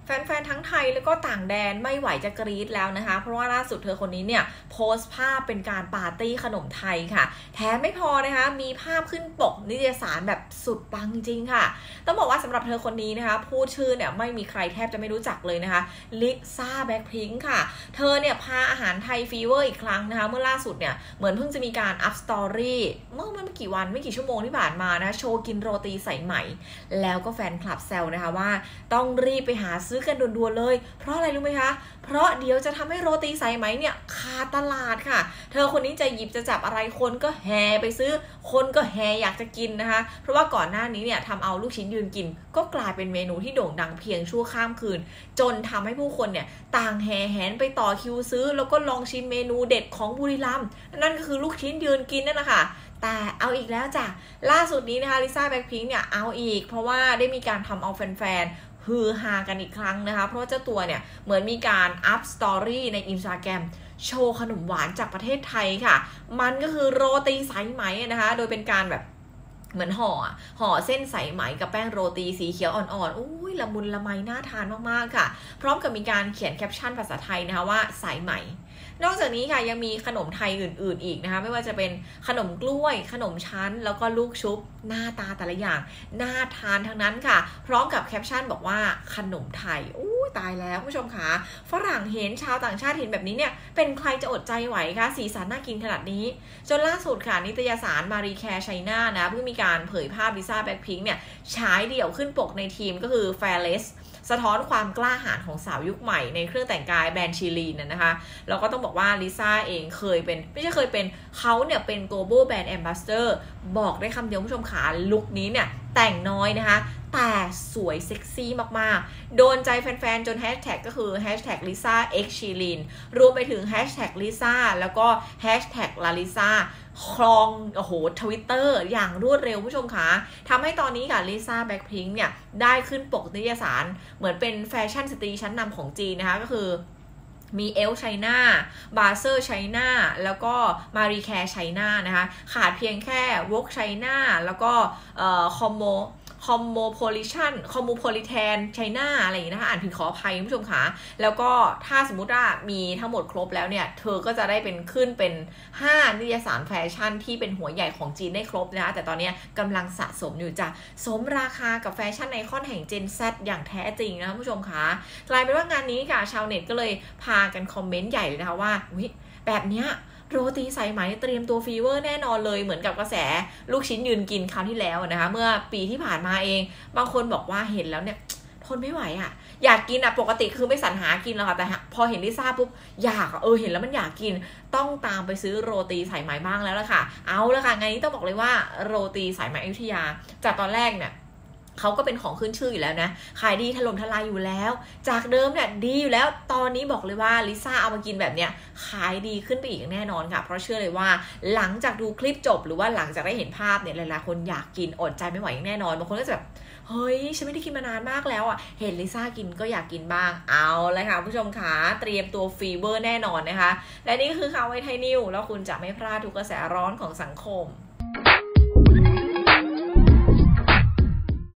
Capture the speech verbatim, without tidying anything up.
ฟนๆทั้งไทยแล้วก็ต่างแดนไม่ไหวจะกรี๊ดแล้วนะคะเพราะว่าล่าสุดเธอคนนี้เนี่ยโพสต์ภาพเป็นการปาร์ตี้ขนมไทยค่ะแถมไม่พอนะคะมีภาพขึ้นปกนิตยสารแบบสุดปังจริงค่ะต้องบอกว่าสำหรับเธอคนนี้นะคะพูดชื่อเนี่ยไม่มีใครแทบจะไม่รู้จักเลยนะคะลิซ่าแบล็คพิงค์ค่ะเธอเนี่ยพาอาหารไทยฟีเวอร์อีกครั้งนะคะเมื่อล่าสุดเนี่ยเหมือนเพิ่งจะมีการอัพสตอรี่เมื่อไม่กี่วันไม่กี่ชั่วโมงที่ผ่านมานะโชว์กินโรตีสายไหมแล้วก็แฟนคลับแซวนะคะว่าต้องรีบไปหาซื้อกันด่วนๆเลยเพราะอะไรรู้ไหมคะเพราะเดี๋ยวจะทำให้โรตีสายไหมเนี่ยขาดตลาดค่ะเธอคนนี้จะหยิบจะจับอะไรคนก็แห่ไปซื้อคนก็แห่อยากจะกินนะคะเพราะว่าก่อนหน้านี้เนี่ยทำเอาลูกชิ้นยืนกินก็กลายเป็นเมนูที่โด่งดังเพียงชั่วข้ามคืนจนทำให้ผู้คนเนี่ยต่างแห่แหนไปต่อคิวซื้อแล้วก็ลองชิมเมนูเด็ดของบุรีรัมย์นั่นก็คือลูกชิ้นยืนกินนั่นแหละค่ะแต่เอาอีกแล้วจ้ะล่าสุดนี้นะคะลิซ่าแบล็คพิงค์เนี่ยเอาอีกเพราะว่าได้มีการทำเอาแฟนๆฮือฮากันอีกครั้งนะคะเพราะว่าเจ้าตัวเนี่ยเหมือนมีการอัพสตอรี่ใน Instagram โชว์ขนมหวานจากประเทศไทยค่ะมันก็คือโรตีสายไหมนะคะโดยเป็นการแบบเหมือนห่อห่อเส้นสายไหมกับแป้งโรตีสีเขียวอ่อนๆอุ้ยละมุนละไมน่าทานมากๆค่ะพร้อมกับมีการเขียนแคปชั่นภาษาไทยนะคะว่าสายไหมนอกจากนี้ค่ะยังมีขนมไทยอื่นๆอีกนะคะไม่ว่าจะเป็นขนมกล้วยขนมชั้นแล้วก็ลูกชุบหน้าตาแต่ละอย่างน่าทานทั้งนั้นค่ะพร้อมกับแคปชั่นบอกว่าขนมไทยอู้ตายแล้วผู้ชมคะฝรั่งเห็นชาวต่างชาติเห็นแบบนี้เนี่ยเป็นใครจะอดใจไหวคะสีสันน่ากินขนาดนี้จนล่าสุดค่ะนิตยสารมารีแคร์ไชน่านะเพิ่งมีการเผยภาพลิซ่าแบล็คพิงค์เนี่ยฉายเดี่ยวขึ้นปกในทีมก็คือ Fearlessสะท้อนความกล้าหาญของสาวยุคใหม่ในเครื่องแต่งกายแบรนด์ชีลีนนะคะแล้วก็ต้องบอกว่าลิซ่าเองเคยเป็นไม่ใช่เคยเป็นเขาเนี่ยเป็น global brand ambassador บอกได้คำเดียวผู้ชมขาลุคนี้เนี่ยแต่งน้อยนะคะแต่สวยเซ็กซี่มากๆโดนใจแฟนๆจนแฮชแท็กก็คือแฮชแท็กลิซ่า x ชีลีนรวมไปถึงแฮชแท็กลิซ่าแล้วก็แฮชแท็กลาลิซ่าครองโอ้โหทวิตเตอร์อย่างรวดเร็วผู้ชมคะทำให้ตอนนี้ค่ะลิซ่าแบล็คพิงค์เนี่ยได้ขึ้นปกนิตยสารเหมือนเป็นแฟชั่นสตรีชั้นนำของจีนนะคะก็คือมีเอลไชน่าบาเซอร์ไชน่าแล้วก็มารีแคร์ไชน่านะคะขาดเพียงแค่วอกไชน่าแล้วก็เอ่อคอมโมคอมโมโพลิชันคอมโมโพลิแทนไชน่าอะไรอย่างนี้นะคะอ่านผิดขออภัยคุณผู้ชมค่ะแล้วก็ถ้าสมมุติว่ามีทั้งหมดครบแล้วเนี่ยเธอก็จะได้เป็นขึ้นเป็นห้านิตยสารแฟชั่นที่เป็นหัวใหญ่ของจีนได้ครบนะคะแต่ตอนนี้กำลังสะสมอยู่จ้ะสมราคากับแฟชั่นไอคอนแห่ง Gen Z อย่างแท้จริงนะคุณผู้ชมค่ะกลายเป็นว่างานนี้ค่ะชาวเน็ตก็เลยพากันคอมเมนต์ใหญ่เลยนะคะว่าวิแบบเนี้ยโรตีสายไหมเตรียมตัวฟีเวอร์แน่นอนเลยเหมือนกับกระแสลูกชิ้นยืนกินคราวที่แล้วนะคะเมื่อปีที่ผ่านมาเองบางคนบอกว่าเห็นแล้วเนี่ยทนไม่ไหวอ่ะอยากกินอ่ะปกติคือไม่สรรหากินแล้วค่ะแต่พอเห็นลิซ่าปุ๊บอยากเออเห็นแล้วมันอยากกินต้องตามไปซื้อโรตีสายไหมบ้างแล้วล่ะค่ะเอาละค่ะงานนี้ต้องบอกเลยว่าโรตีสายไหมอยุธยาจากตอนแรกเนี่ยเขาก็เป็นของขึ้นชื่ออยู่แล้วนะขายดีถล่มทลายอยู่แล้วจากเดิมเนี่ยดีอยู่แล้วตอนนี้บอกเลยว่าลิซ่าเอามากินแบบเนี้ยขายดีขึ้นไปอีกแน่นอนค่ะเพราะเชื่อเลยว่าหลังจากดูคลิปจบหรือว่าหลังจากได้เห็นภาพเนี่ยหลายๆคนอยากกินอดใจไม่ไหวอย่างแน่นอนบางคนก็จะแบบเฮ้ยฉันไม่ได้กินมานานมากแล้วอ่ะเห็นลิซ่ากินก็อยากกินบ้างเอาเลยค่ะผู้ชมขาเตรียมตัวฟีเวอร์แน่นอนนะคะและนี่ก็คือข่าวไว้ไทยนิวแล้วคุณจะไม่พลาดทุกกระแสร้อนของสังคม